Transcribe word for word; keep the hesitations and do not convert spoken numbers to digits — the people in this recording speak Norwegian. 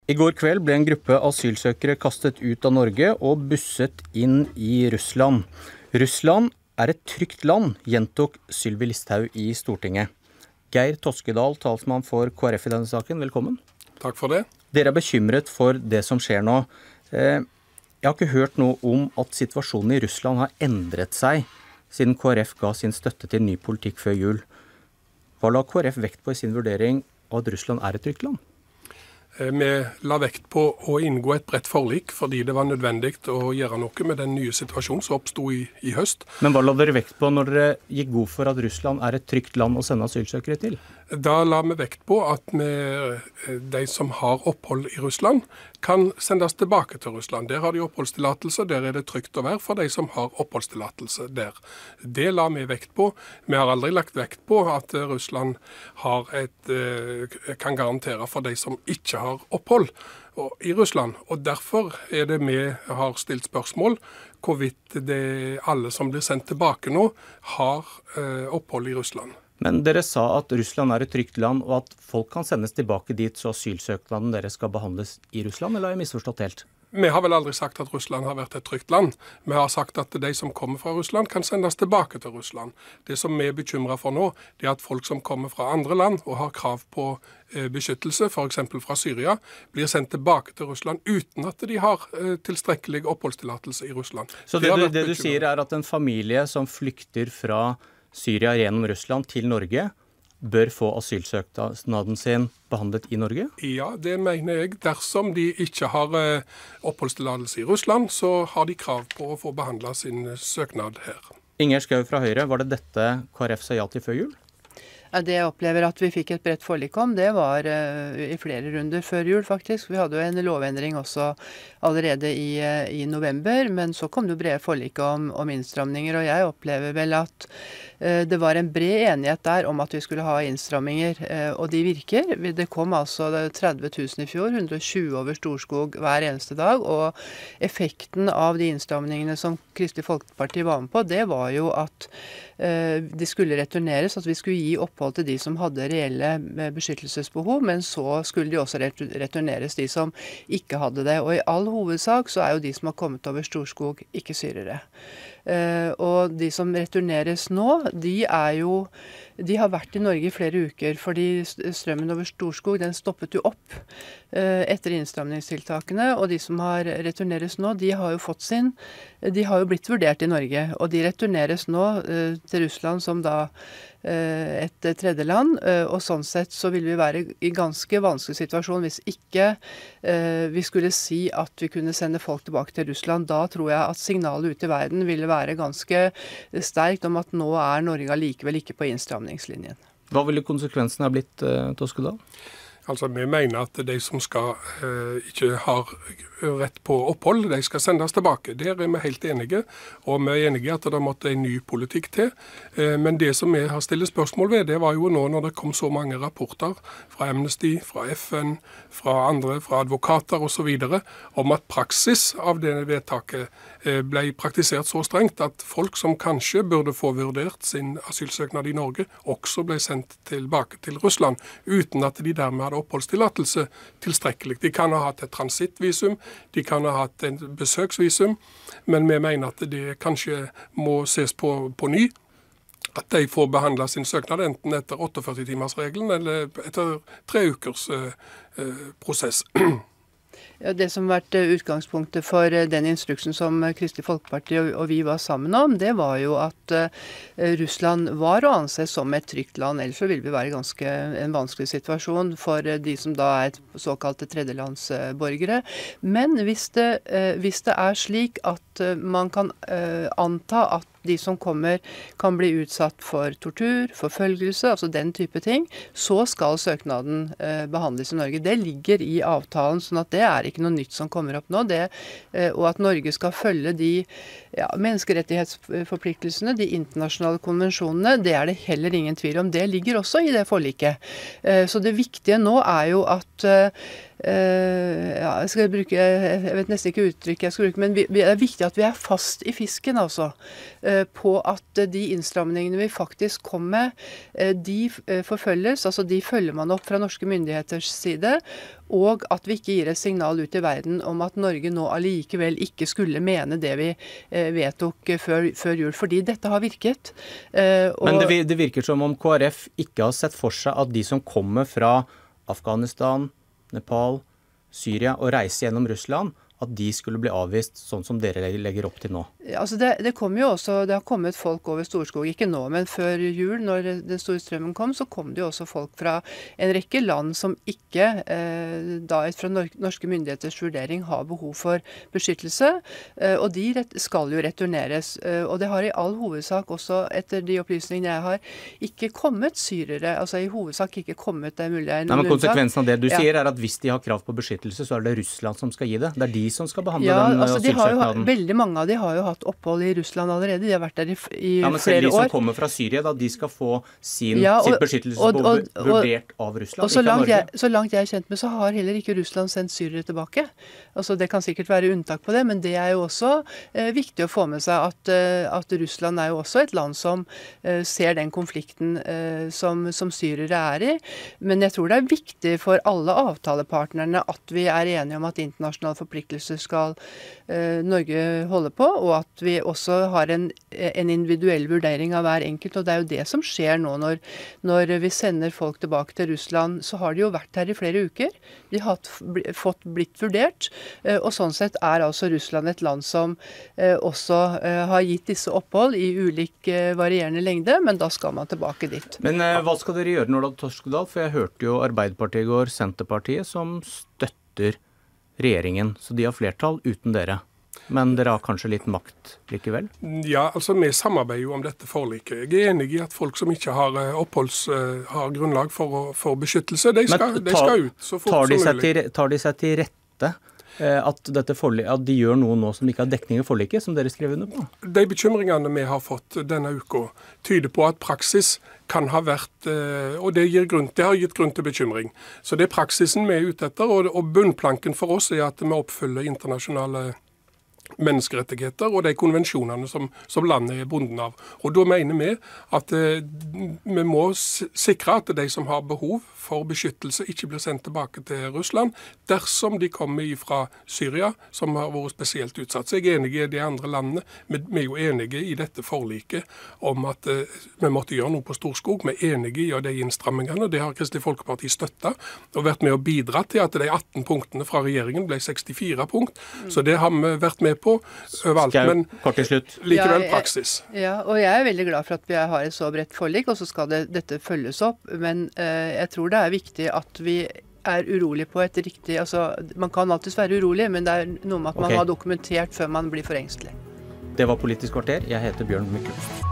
I går kveld ble en gruppe asylsøkere kastet ut av Norge og busset inn i Russland. Russland er et trygt land, gjentok Sylvi Listhaug i Stortinget. Geir Toskedal, talsmann for K R F i denne saken, velkommen. Takk for det. Dere er bekymret for det som skjer nå. Jeg har ikke hørt noe om at situasjonen i Russland har endret seg siden K R F ga sin støtte til ny politikk før jul. Hva la K R F vekt på i sin vurdering av at Russland er et trygt land? Vi la vekt på å inngå et bredt forlik fordi det var nødvendig å gjøre noe med den nye situasjonen som oppstod i, i høst. Men hva la dere vekt på når dere gikk god for at Russland er et trygt land å sende asylsøkere til? Da la vi vekt på at vi, de som har opphold i Russland kan sendes tilbake til Russland. Der har de oppholdstillatelse, der er det trygt å være for de som har oppholdstillatelse der. Det la vi vekt på. Vi har aldri lagt vekt på at Russland har et, kan garantere for de som ikke har opphold i Russland. Og derfor er det vi har stilt spørsmål hvorvidt det alle som blir sendt tilbake nå har opphold i Russland. Men dere sa at Russland er et trygt land, og at folk kan sendes tilbake dit, så asylsøknaden dere skal behandles i Russland, eller har jeg misforstått helt? Vi har vel aldri sagt at Russland har vært et trygt land. Vi har sagt at de som kommer fra Russland kan sendes tilbake til Russland. Det som vi er bekymret for nå, det er at folk som kommer fra andre land og har krav på beskyttelse, for eksempel fra Syria, blir sendt tilbake til Russland uten at de har tilstrekkelig oppholdstillatelse i Russland. Så det, det, det du sier er at en familie som flykter fra Syria gjennom Russland til Norge bør få asylsøknaden sin behandlet i Norge? Ja, det mener jeg. Dersom de ikke har oppholdstillatelse i Russland, så har de krav på å få behandlet sin søknad her. Inger Skau fra Høyre, var det dette K R F sa ja til før jul? Ja, det jeg opplever at vi fikk et bredt forlik om, det var uh, i flere runder før jul faktisk. Vi hadde jo en lovendring også allerede i, uh, i november, men så kom det jo brede forlik om, om innstramninger, og jeg opplever vel at uh, det var en bred enighet der om at vi skulle ha innstramninger, uh, og de virker. Det kom altså tretti tusen i fjor, hundre og tjue over Storskog hver eneste dag, og effekten av de innstramningene som Kristelig Folkeparti var med på, det var jo at uh, de skulle returneres, at vi skulle gi opp til de som hadde reelle beskyttelsesbehov, men så skulle de også returneres de som ikke hadde det. Og i all hovedsak så er jo de som har kommet over Storskog ikke syrere. Uh, og de som returneres nå, de er jo de har vært i Norge i flere uker, fordi strømmen over Storskog den stoppet jo opp uh, etter innstramningstiltakene, og de som har returneres nå, de har jo fått sin, de har jo blitt vurdert i Norge, og de returneres nå uh, til Russland som da uh, et tredje land, uh, og sånn sett så vil vi være i ganske vanskelig situasjon hvis ikke uh, vi skulle si at vi kunne sende folk tilbake til Russland. Da tror jeg at signalet ut i verden ville være ganske sterkt om at nå er Norge allikevel ikke på innstramningslinjen. Hva ville konsekvensene ha blitt, uh, Toskedal? Altså, vi mener at de som skal, eh, ikke har rett på opphold, de skal sendes tilbake. Der er vi helt enige, og vi er enige at det måtte en ny politikk til. Eh, men det som vi har stillet spørsmål ved, det var jo nå når det kom så mange rapporter fra Amnesty, fra F N, fra andre, fra advokater og så videre, om at praksis av det vedtaket eh, ble praktisert så strengt at folk som kanskje burde få vurdert sin asylsøknad i Norge, også ble sendt tilbake til Russland, uten at de dermed hadde oppholdstillatelse tilstrekkelig. De kan ha hatt et transittvisum, de kan ha hatt en besøksvisum, men vi mener at det kanskje må ses på, på ny. At de får behandle sin søknad enten etter førtiåtte timersregelen eller etter tre ukers eh, eh, prosess. Ja, det som har vært utgangspunktet for den instruksen som Kristelig Folkeparti og vi var sammen om, det var jo at Russland var å anse som et trygt land. Ellers så vil vi være ganske en vanskelig situasjon for de som da er såkalte tredjelandsborgere. Men hvis det, hvis det er slik at man kan anta at de som kommer kan bli utsatt for tortur, forfølgelse, altså den type ting, så skal søknaden eh, behandles i Norge. Det ligger i avtalen, sånn at det er ikke noe nytt som kommer opp nå. Det, eh, og at Norge skal følge de ja, menneskerettighetsforpliktelsene, de internasjonale konvensjonene, det er det heller ingen tvil om. Det ligger også i det forliket. Eh, så det viktige nå er jo at eh, ja, jeg skal bruke, jeg vet nesten ikke uttrykk jeg skal bruke, men vi, det er viktig at vi er fast i fisken, altså. På at de innstramningene vi faktisk kom med, de forfølges, altså de følger man opp fra norske myndigheters side, og at vi ikke gir et signal ut i verden om at Norge nå allikevel ikke skulle mene det vi vedtok før, før jul, fordi dette har virket. Og men det, det virker som om K R F ikke har sett for seg at de som kommer fra Afghanistan, Nepal, Syria og reiser gjennom Russland, at de skulle bli avvist sånn som dere legger opp til nå? Ja, altså det, det kom jo også, det har kommet folk over Storskog, ikke nå, men før jul, når den store strømmen kom, så kom det jo også folk fra en rekke land som ikke, eh, da fra norske myndigheters vurdering, har behov for beskyttelse, eh, og de rett, skal jo returneres. Eh, og det har i all hovedsak også, etter de opplysningene jeg har, ikke kommet syrere, altså i hovedsak ikke kommet, det er mulig jeg er noen Nei, men konsekvensen av det du ja. sier er at hvis de har krav på beskyttelse, så er det Russland som skal gi det. Det er de som skal behandle ja, den altså de har jo, asylsøknaden. veldig mange av de har jo hatt opphold i Russland allerede. De har vært der i, i ja, men flere år. De som kommer fra Syria, da, de skal få sin, ja, og, sitt beskyttelsesbehov vurdert av Russland, og så ikke av langt, Norge. jeg, så langt jeg er kjent med, så har heller ikke Russland sendt syrere tilbake. Altså Det kan sikkert være unntak på det, men det er jo også eh, viktig å få med seg at, eh, at Russland er jo også et land som eh, ser den konflikten eh, som, som syrere er i. Men jeg tror det er viktig for alle avtalepartnerne at vi er enige om at internasjonale forpliktelser skal eh, Norge holde på, og at vi også har en, en individuell vurdering av hver enkelt. Og det er jo det som skjer nå når, når vi sender folk tilbake til Russland. Så har de jo vært her i flere uker. De har bl- fått blitt vurdert. Eh, og sånn sett er altså Russland et land som eh, også eh, har gitt disse opphold i ulik eh, varierende lengde, men da skal man tilbake dit. Men eh, hva skal dere gjøre, Nordahl Torskedal? For jeg hørte jo Arbeiderpartiet i går, Senterpartiet, som støtter regjeringen, så de har flertall uten dere. Men dere har kanskje litt makt likevel? Ja, altså vi samarbeider jo om dette forliket. Jeg er enig i at folk som ikke har oppholds, har grunnlag for, for beskyttelse, de skal, ta, de skal ut så fort tar de som mulig. Til, tar de seg til rette at, dette forlik, at de gjør noe nå som ikke har dekning i forliket, som dere skrev under på? De bekymringene vi har fått denne uka, tyder på at praksis kan ha vært, og det, gir grunn, det har gitt grunn til bekymring. Så det er praksisen vi er ute etter, og, og bunnplanken for oss er at vi oppfyller internasjonale menneskerettigheter og de konvensjonene som, som landet er bundet av. Og da mener vi at eh, vi må sikre at de som har behov for beskyttelse ikke blir sendt tilbake til Russland, dersom de kommer fra Syria, som har vært spesielt utsatt. Så jeg er enig i de andre landene. Vi, vi er jo enige i dette forliket om at eh, vi måtte gjøre noe på Storskog. Vi er enige i de innstrammingene. Det har Kristelig Folkeparti støttet og vært med å bidra til at de atten punktene fra regjeringen ble sekstifire punkt. Mm. Så det har vi vært med på overalt, men likevel praksis. Ja, jeg, ja, og jeg er veldig glad for at vi har et så bredt forlik, og så skal det, dette følges opp. Men eh, jeg tror det er viktig at vi er urolig på et riktig, altså man kan alltid være urolig, men det er noe med at man okay. har dokumentert før man blir for engstelig. Det var Politisk kvarter. Jeg heter Bjørn Myklebust.